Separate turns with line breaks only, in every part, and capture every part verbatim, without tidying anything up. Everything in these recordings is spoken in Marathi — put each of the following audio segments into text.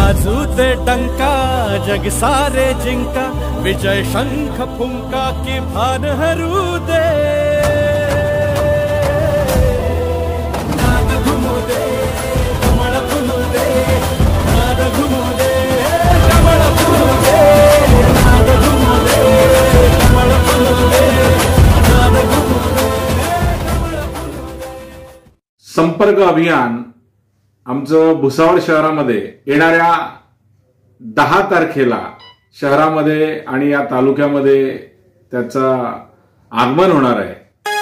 वाजू दे डंका जग सारे जिंका, विजय शंख फुंका की भान हरू दे। नाद घुमू दे कमळ फुलू दे, नाद घुमू दे कमळ फुलू दे, नाद घुमू दे कमळ फुलू दे, नाद घुमू दे कमळ फुलू दे।
संपर्क अभियान आमचं भुसावळ शहरामध्ये येणाऱ्या दहा तारखेला शहरामध्ये आणि या तालुक्यामध्ये त्याचं आगमन होणार आहे।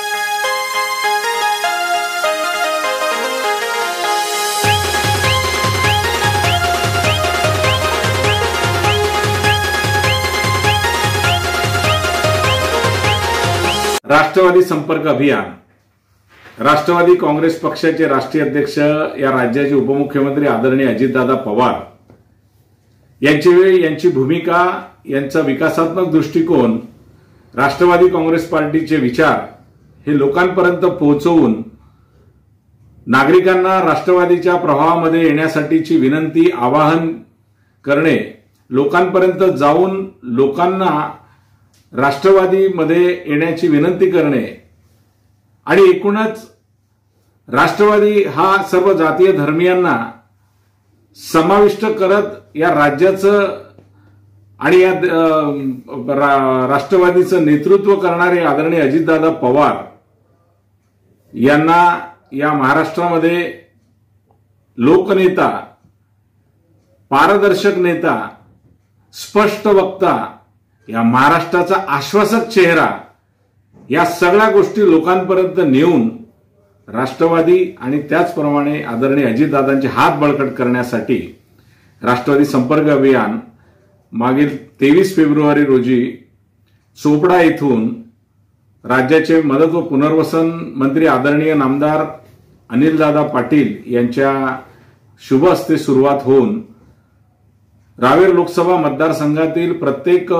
राष्ट्रवादी संपर्क अभियान, राष्ट्रवादी काँग्रेस पक्षाचे राष्ट्रीय अध्यक्ष या राज्याचे उपमुख्यमंत्री आदरणीय अजितदादा पवार यांची वेळ, यांची भूमिका, यांचा विकासात्मक दृष्टिकोन, राष्ट्रवादी काँग्रेस पार्टीचे विचार हे लोकांपर्यंत पोहोचवून नागरिकांना राष्ट्रवादीच्या प्रवाहामध्ये येण्यासाठीची विनंती, आवाहन करणे, लोकांपर्यंत जाऊन लोकांना राष्ट्रवादीमध्ये येण्याची विनंती करणे आणि एकूणच राष्ट्रवादी हा सर्व जातीय धर्मीयांना समाविष्ट करत या राज्याचं आणि या राष्ट्रवादीचं नेतृत्व करणारे आदरणीय अजितदादा पवार यांना या महाराष्ट्रामध्ये लोकनेता, पारदर्शक नेता, स्पष्ट वक्ता, या महाराष्ट्राचा आश्वासक चेहरा, या सगळ्या गोष्टी लोकांपर्यंत नेऊन राष्ट्रवादी आणि त्याचप्रमाणे आदरणीय अजितदादांचे हात बळकट करण्यासाठी राष्ट्रवादी संपर्क अभियान मागील तेवीस फेब्रुवारी रोजी चोपडा येथून राज्याचे मदत व पुनर्वसन मंत्री आदरणीय नामदार अनिलदादा पाटील यांच्या शुभ हस्ते सुरुवात होऊन रावेर लोकसभा मतदारसंघातील प्रत्येक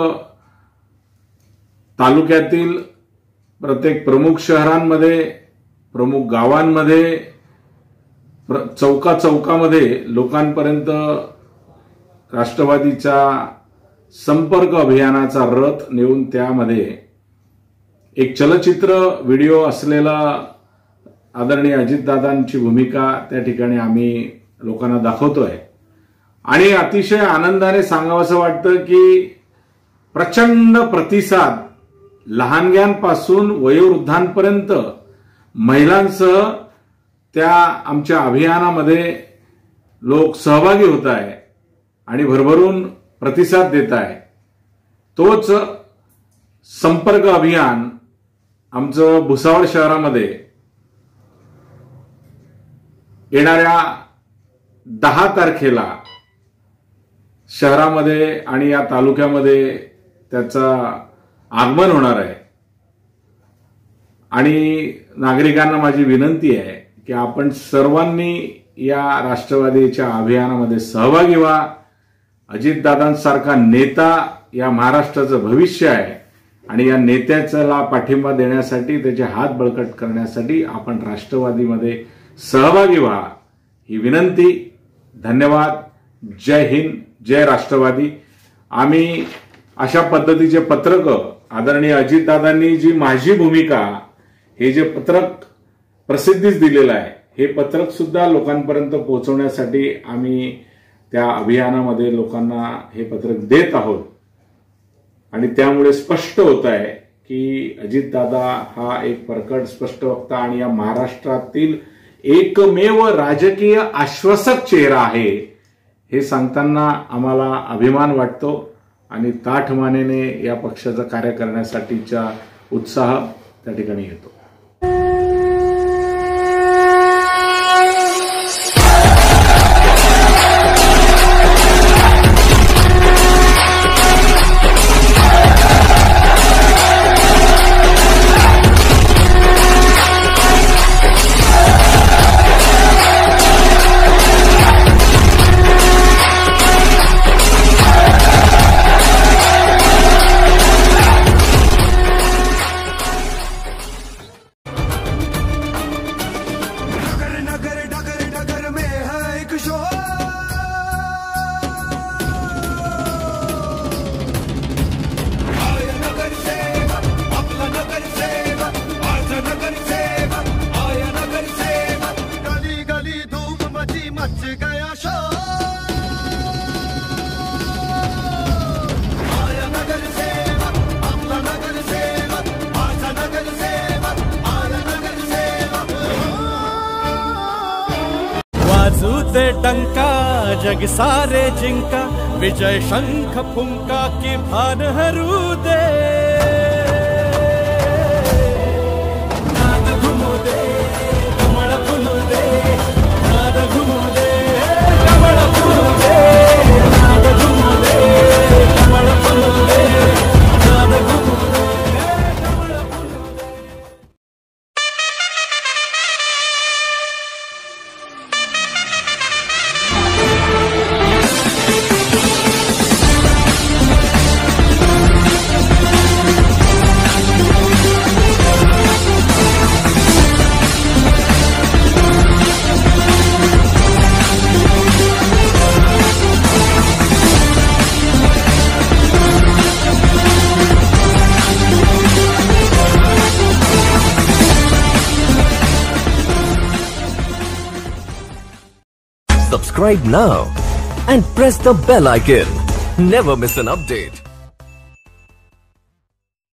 तालुक्यातील प्रत्येक प्रमुख शहरांमध्ये, प्रमुख गावांमध्ये, चौका चौकामध्ये लोकांपर्यंत राष्ट्रवादीचा संपर्क अभियानाचा रथ नेऊन त्यामध्ये एक चलचित्र व्हिडिओ असलेला आदरणीय अजितदादांची भूमिका त्या ठिकाणी आम्ही लोकांना दाखवतोय। आणि अतिशय आनंदाने सांगावंसं वाटतं की प्रचंड प्रतिसाद लहानग्यांपासून वयोवृद्धांपर्यंत महिलांसह त्या आमच्या अभियानामध्ये लोक सहभागी होत आहे आणि भरभरून प्रतिसाद देत आहे। तोच संपर्क अभियान आमचं भुसावळ शहरामध्ये येणाऱ्या दहा तारखेला शहरामध्ये आणि या तालुक्यामध्ये त्याचं आगमन होणार आहे। आणि नागरिकांना माझी विनंती आहे की आपण सर्वांनी या राष्ट्रवादीच्या अभियानामध्ये सहभागी व्हा। अजितदादांसारखा नेता या महाराष्ट्राचं भविष्य आहे आणि या नेत्याला पाठिंबा देण्यासाठी, त्याचे हात बळकट करण्यासाठी आपण राष्ट्रवादीमध्ये सहभागी व्हा ही विनंती। धन्यवाद। जय हिंद, जय राष्ट्रवादी। आम्ही अशा पद्धतीचे पत्रक आदरणीय अजितदादांनी जी माझी भूमिका हे जे पत्रक प्रसिद्धीस दिलेलं आहे, हे पत्रक सुद्धा लोकांपर्यंत पोहोचवण्यासाठी आम्ही त्या अभियानामध्ये लोकांना हे पत्रक देत आहोत। आणि त्यामुळे स्पष्ट होत आहे की अजितदादा हा एक प्रकट स्पष्ट वक्ता आणि या महाराष्ट्रातील एकमेव राजकीय आश्वासक चेहरा आहे हे सांगताना आम्हाला अभिमान वाटतो आणि ताठमानेने या पक्षाचं कार्य करण्यासाठीचा उत्साह त्या ठिकाणी येतो।
डंका जग सारे जिंका, विजय शंख फुंका की भान हरू दे। नाद घुमू दे कमळ फुलू दे, नाद घुमू दे कमळ फुलू दे, नाद घुमू दे कमळ फुलू दे, नाद घुमू दे कमळ फुलू दे।
Subscribe now and press the bell icon. Never miss an update.